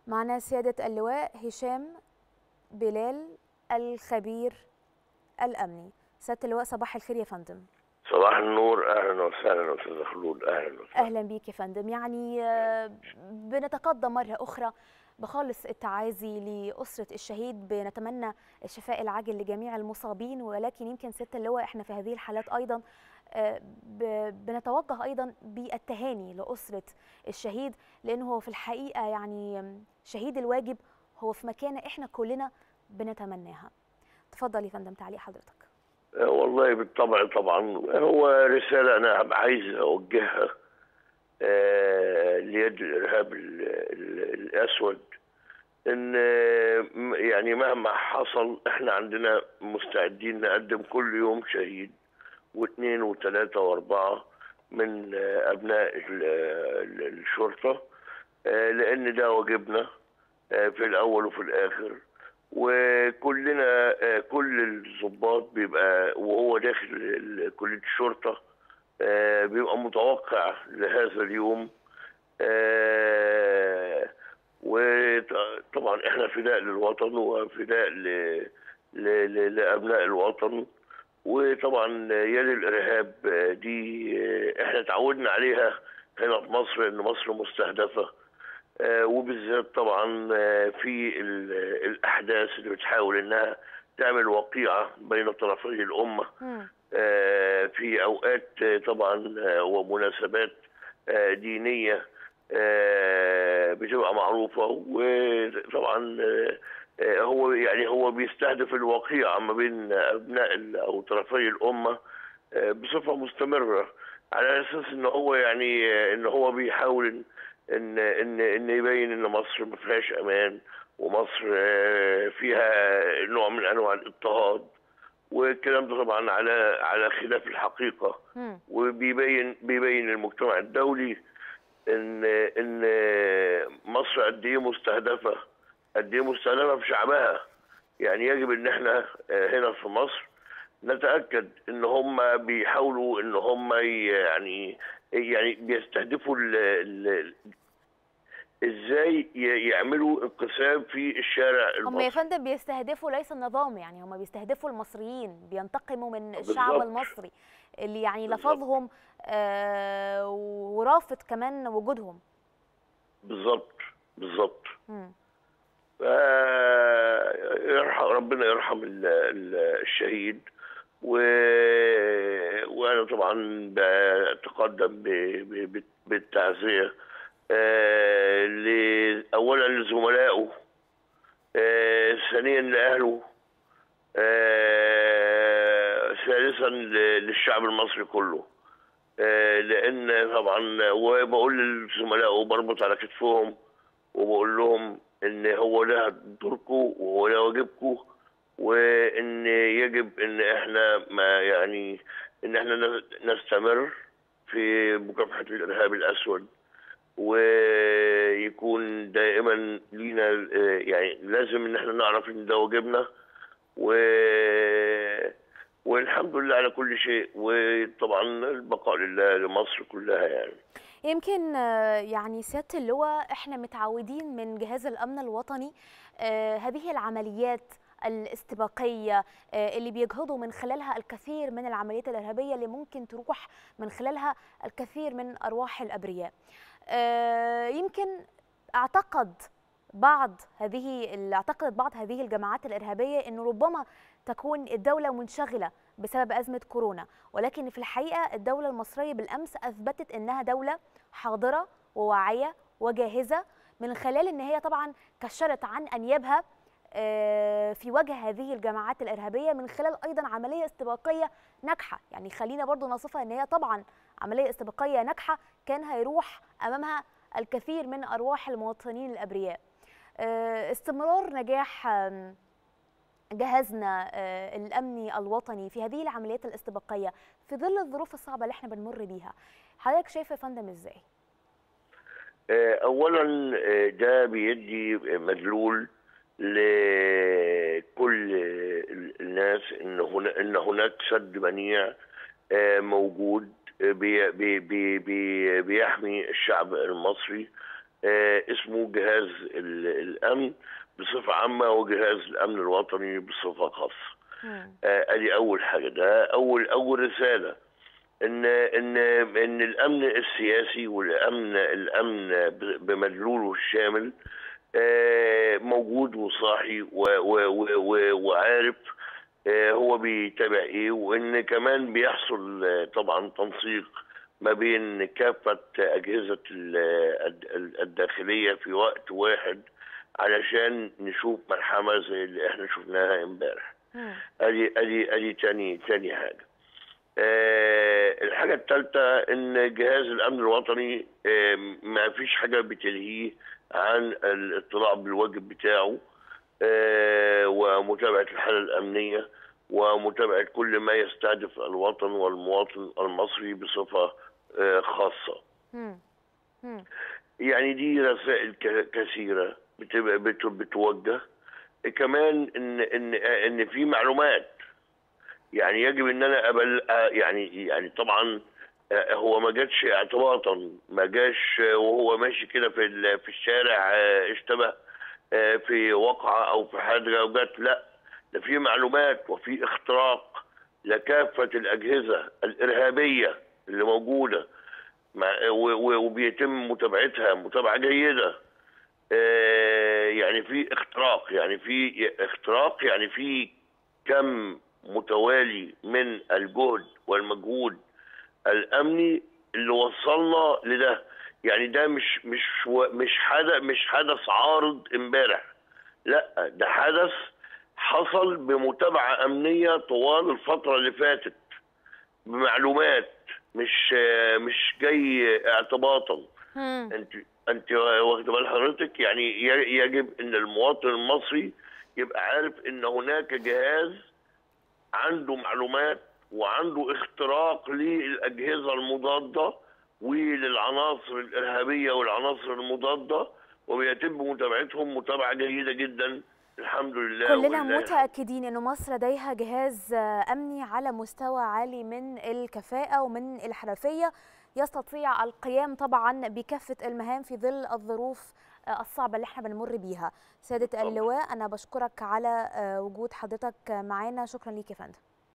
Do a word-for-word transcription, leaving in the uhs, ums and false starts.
معنا سيادة اللواء هشام بلال الخبير الأمني. سيادة اللواء صباح الخير يا فندم. صباح النور، اهلا وسهلا استاذ خلود. اهلا وسهلا. اهلا بيك يا فندم. يعني بنتقدم مره اخرى بخالص التعازي لاسره الشهيد، بنتمنى الشفاء العاجل لجميع المصابين، ولكن يمكن سياده اللواء احنا في هذه الحالات ايضا بنتوجه ايضا بالتهاني لاسره الشهيد، لانه هو في الحقيقه يعني شهيد الواجب، هو في مكانه احنا كلنا بنتمناها. تفضل يا فندم تعليق حضرتك. والله بالطبع طبعا هو رسالة أنا عايز أوجهها آه ليد الإرهاب ال ال الأسود، إن يعني مهما حصل إحنا عندنا مستعدين نقدم كل يوم شهيد واثنين وثلاثة وأربعة من آه أبناء الشرطة، آه لأن ده واجبنا آه في الأول وفي الآخر. وكلنا كل الضباط بيبقى وهو داخل كلية الشرطة بيبقى متوقع لهذا اليوم، وطبعا احنا فداء للوطن وفداء لأبناء الوطن. وطبعا يد الإرهاب دي احنا تعودنا عليها هنا في مصر، ان مصر مستهدفة، وبالذات طبعا في الاحداث اللي بتحاول انها تعمل وقيعه بين طرفي الامه في اوقات طبعا ومناسبات دينيه بتبقى معروفه. وطبعا هو يعني هو بيستهدف الوقيعه ما بين ابناء او طرفي الامه بصفه مستمره، على اساس ان هو يعني ان هو بيحاول ان ان ان يبين ان مصر ما فيهاش امان، ومصر فيها نوع من انواع الاضطهاد، والكلام ده طبعا على على خلاف الحقيقه. وبيبين بيبين للمجتمع الدولي ان ان مصر قد ايه مستهدفه، قد ايه مستهدفه في شعبها. يعني يجب ان احنا هنا في مصر نتاكد ان هم بيحاولوا ان هم يعني يعني بيستهدفوا ال ال ازاي يعملوا انقسام في الشارع المصري. هم يا فندم بيستهدفوا ليس النظام، يعني هم بيستهدفوا المصريين، بينتقموا من بالزبط. الشعب المصري اللي يعني لفظهم آه ورافض كمان وجودهم. بالظبط بالظبط. يرحم ربنا يرحم الشهيد. و... وانا طبعا بتقدم ب... بالتعزيه آه ل... اولا لزملائه، آه ثانيا لاهله، آه ثالثا للشعب المصري كله، آه لان طبعا وبقول للزملاء بربط على كتفهم وبقول لهم ان هو ده دوركم وهو ده واجبكم، وان يجب ان احنا ما يعني ان احنا نستمر في مكافحه الارهاب الاسود، ويكون دائما لينا يعني لازم ان احنا نعرف ان ده واجبنا، و والحمد لله على كل شيء. وطبعا البقاء لله لمصر كلها. يعني يمكن يعني سيادة اللواء احنا متعودين من جهاز الأمن الوطني هذه العمليات الاستباقية اللي بيجهضوا من خلالها الكثير من العمليات الإرهابية اللي ممكن تروح من خلالها الكثير من أرواح الأبرياء. يمكن اعتقد بعض هذه اعتقدت بعض هذه الجماعات الإرهابية أنه ربما تكون الدولة منشغلة بسبب أزمة كورونا، ولكن في الحقيقة الدولة المصرية بالأمس أثبتت أنها دولة حاضرة وواعية وجاهزة، من خلال أن هي طبعا كشرت عن أنيابها في وجه هذه الجماعات الإرهابية من خلال أيضا عملية استباقية ناجحة. يعني خلينا برضو نصفها أن هي طبعا عملية استباقية ناجحة كان هيروح أمامها الكثير من أرواح المواطنين الأبرياء. استمرار نجاح جهازنا الأمني الوطني في هذه العمليات الاستباقية في ظل الظروف الصعبة اللي احنا بنمر بيها، حضرتك شايف يا فندم ازاي؟ أولا ده بيدي مدلول لكل الناس ان هنا ان هناك سد منيع موجود بي بي بي بيحمي الشعب المصري اسمه جهاز الأمن بصفة عامة وجهاز الأمن الوطني بصفة خاصة. ادي اول حاجه، ده اول اول رساله ان ان ان الامن السياسي والامن الامن بمدلوله الشامل موجود وصاحي وعارف هو بيتابع ايه، وان كمان بيحصل طبعا تنسيق ما بين كافه اجهزه الداخليه في وقت واحد علشان نشوف ملحمه زي اللي احنا شفناها امبارح. ادي ادي ادي تاني تاني حاجه. أه الحاجه الثالثه ان جهاز الامن الوطني أه ما فيش حاجه بتلهيه عن الاطلاع بالواجب بتاعه أه ومتابعه الحاله الامنيه ومتابعه كل ما يستهدف الوطن والمواطن المصري بصفه أه خاصه. يعني دي رسائل كثيره بتبقى بتوجه. كمان ان ان ان في معلومات، يعني يجب ان انا أبل يعني يعني طبعا هو ما جاتش اعتباطا، ما جاش وهو ماشي كده في في الشارع اشتبه في وقعه او في حاجه وجات، لا، ده في معلومات وفي اختراق لكافه الاجهزه الارهابيه اللي موجوده وبيتم متابعتها متابعه جيده. يعني في اختراق، يعني في اختراق يعني في كم متوالي من الجهد والمجهود الامني اللي وصلنا لده. يعني ده مش مش مش حدث مش حدث عارض امبارح، لا، ده حدث حصل بمتابعه امنيه طوال الفتره اللي فاتت بمعلومات، مش مش جاي اعتباطا. انت انت واخد بال حضرتك؟ يعني يجب ان المواطن المصري يبقى عارف ان هناك جهاز عنده معلومات وعنده اختراق للاجهزه المضاده وللعناصر الارهابيه والعناصر المضاده، وبيتم متابعتهم متابعه جيده جدا الحمد لله. كلنا متأكدين أن مصر لديها جهاز أمني على مستوى عالي من الكفاءة ومن الحرفية، يستطيع القيام طبعا بكافة المهام في ظل الظروف الصعبة اللي احنا بنمر بيها. سيادة اللواء، أنا بشكرك على وجود حضرتك معانا، شكرا ليك يا فندم.